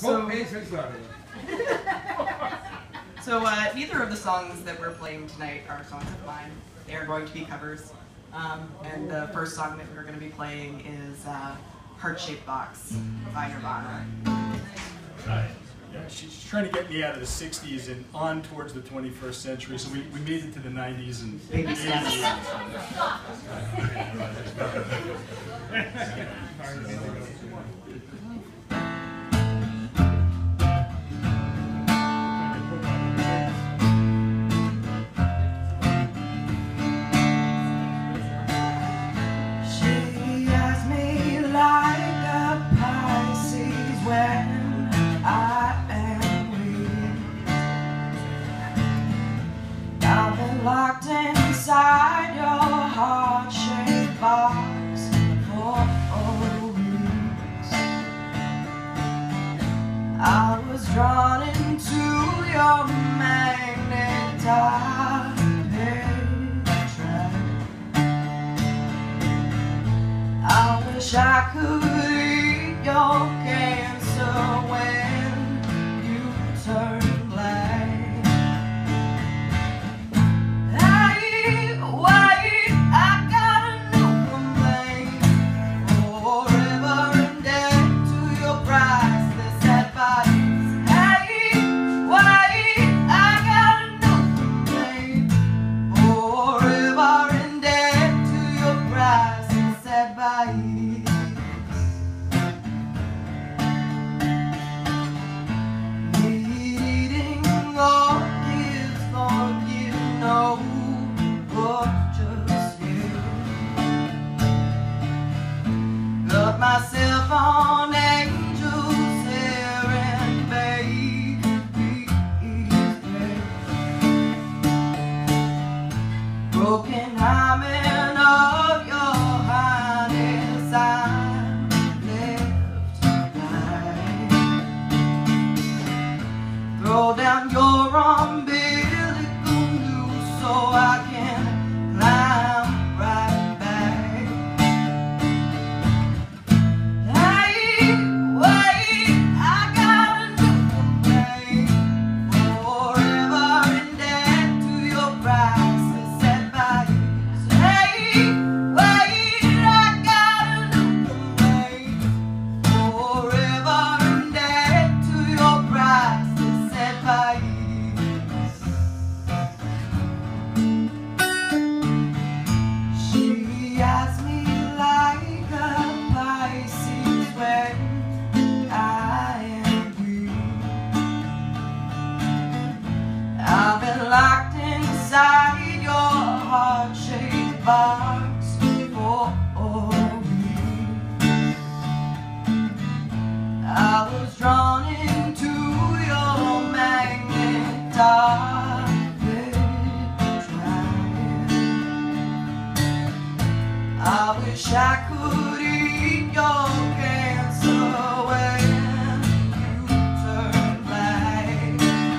So neither of the songs that we're playing tonight are songs of mine. They are going to be covers. And the first song that we're going to be playing is HeartShapedBox by Nirvana. Yeah, she's trying to get me out of the 60s and on towards the 21st century, so we made it to the 90s and 80s. She has me like a Pisces when I am weak. I've been locked inside your heart-shaped box for weeks. I was drawn into your magnetic I wish I could eat your cancer when you turn black. Hey, wait, I got a new complaint. Forever indebted to your priceless advice. Hey, wait, I got a new complaint. Forever indebted to your priceless advice. Eating orchids for you, no, or just you. Got myself on angels' hair and baby's breath. Broken hymen of your highness, I'm left behind. Throw down your umbilical noose so I can climb right back. Hey, wait, I got a new complaint. Forever indebted to your priceless advice. Hey, wait, I got a new complaint. Forever indebted to your priceless advice. She has me like a Pisces when I am weak. I've been locked inside your heart-shaped box for weeks. I was drawn into your magnetic I wish I could eat your cancer when you turn black.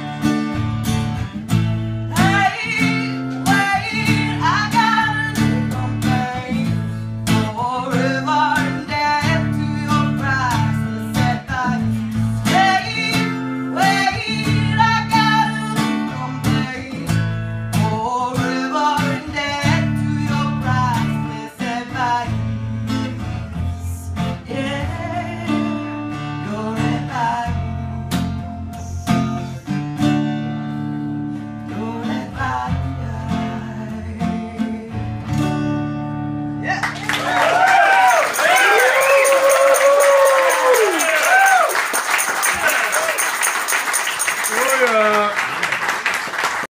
Hey, wait, I got a new complaint. Forever indebted to your priceless advice. Hey, wait, I got a new complaint. Forever indebted to your priceless advice. Yeah, your advice. Your advice. Yeah.